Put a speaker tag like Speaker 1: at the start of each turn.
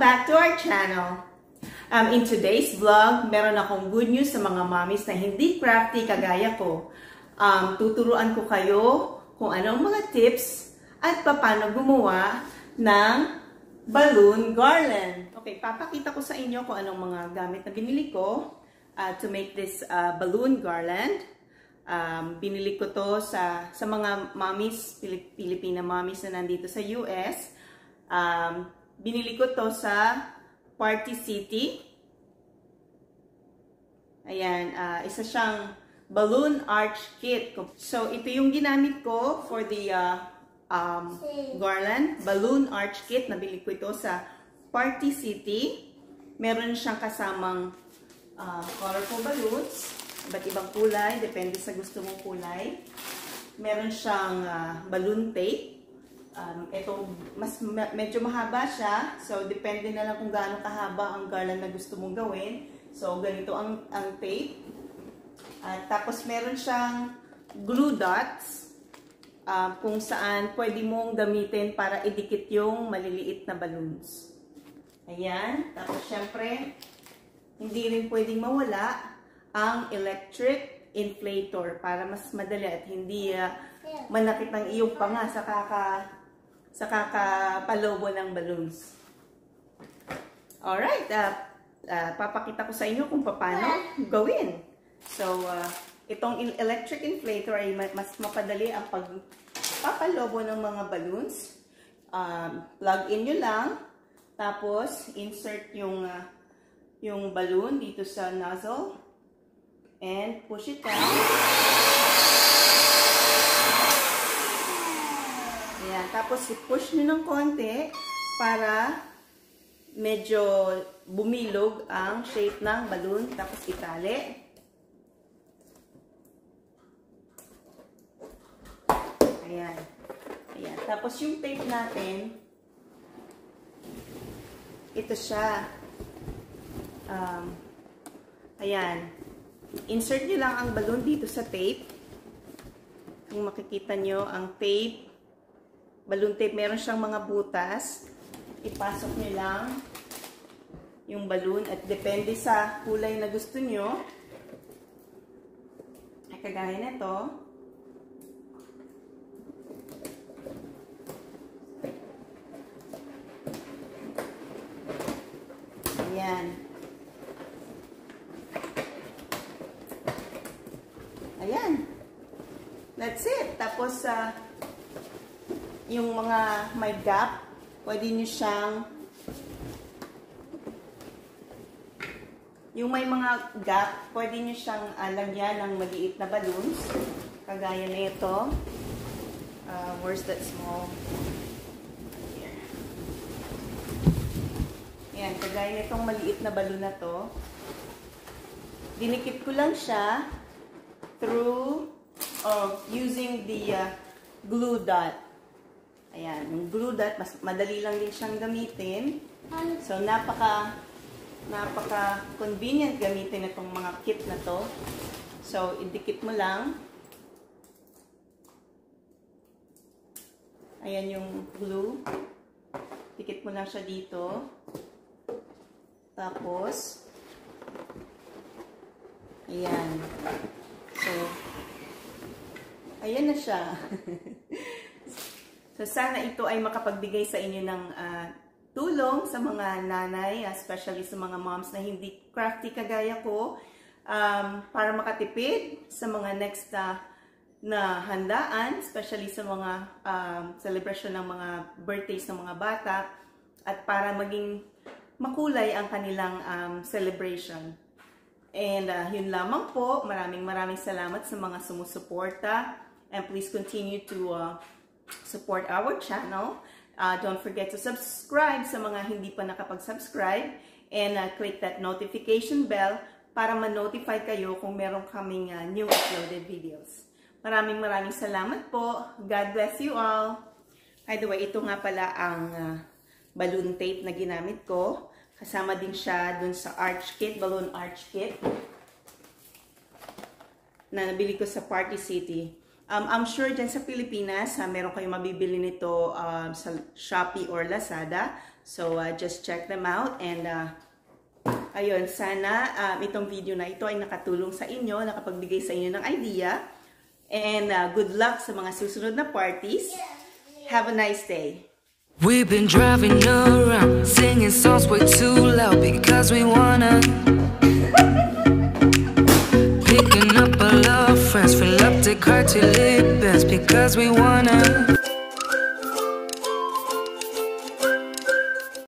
Speaker 1: back to our channel. In today's vlog, meron akong good news sa mga mommies na hindi crafty kagaya ko. Tuturuan ko kayo kung anong mga tips at paano gumawa ng balloon garland. Okay, papakita ko sa inyo kung anong mga gamit na binili ko to make this balloon garland. Binili ko to sa mga mommies, Filipina mommies na nandito sa US. Binili ko to sa Party City. Ayan, isa siyang balloon arch kit. So, ito yung ginamit ko for the garland, balloon arch kit. Nabili ko ito sa Party City. Meron siyang kasamang colorful balloons, iba't ibang kulay, depende sa gusto mong kulay. Meron siyang balloon tape. Ito, medyo mahaba siya. So, depende na lang kung gaano kahaba ang garland na gusto mong gawin. So, ganito ang tape. Tapos, meron siyang glue dots kung saan pwede mong gamitin para idikit yung maliliit na balloons. Ayan. Tapos, syempre, hindi rin pwedeng mawala ang electric inflator para mas madali at hindi manakit ng iyong panga sa kakapalobo ng balloons. Alright, papakita ko sa inyo kung paano gawin. So, itong electric inflator ay mas mapadali ang pagpapalobo ng mga balloons. Plug in nyo lang, tapos insert yung balloon dito sa nozzle and push it down. Ayan. Tapos, i-push nyo ng konti para medyo bumilog ang shape ng balloon. Tapos, itali. Ayan. Ayan. Tapos, yung tape natin, ito siya. Ayan. Insert nyo lang ang balloon dito sa tape. Kung makikita nyo, ang tape, balloon tape, meron siyang mga butas. Ipasok nyo lang yung balloon at depende sa kulay na gusto nyo. Ay, kagaya nito. Ayan. Ayan. That's it. Tapos, yung mga may gap, pwede nyo siyang, yung may mga gap, pwede nyo siyang lagyan ng maliit na balloons. Kagaya na ito. Where's that small? Here. Ayan, kagaya na itong maliit na balloon na to. Dinikit ko lang siya through using the glue dot. Ayan, yung glue dot, mas madali lang din siyang gamitin. So, napaka-convenient gamitin itong mga kit na to. So, idikit mo lang. Ayan yung glue. Dikit mo lang siya dito. Tapos, ayan. So, ayan na siya. So, sana ito ay makapagbigay sa inyo ng tulong sa mga nanay, especially sa mga moms na hindi crafty kagaya ko, para makatipid sa mga next na handaan, especially sa mga celebration ng mga birthdays ng mga bata, at para maging makulay ang kanilang celebration. And yun lamang po. Maraming salamat sa mga sumusuporta. And please continue to support our channel. Don't forget to subscribe sa mga hindi pa nakapag-subscribe. And click that notification bell para ma-notify kayo kung meron kaming new uploaded videos. Maraming salamat po. God bless you all. By the way, ito nga pala ang balloon tape na ginamit ko. Kasama din siya dun sa arch kit, balloon arch kit na nabili ko sa Party City. I'm sure dyan sa Pilipinas, meron kayong mabibili nito sa Shopee or Lazada. So, just check them out. And, ayun, sana itong video na ito ay nakatulong sa inyo, nakapagbigay sa inyo ng idea. And good luck sa mga susunod na parties. Have a nice day.
Speaker 2: We've been driving around, singing songs way too loud because we wanna. Picking up all our friends, fill up the car till it bends because we wanna.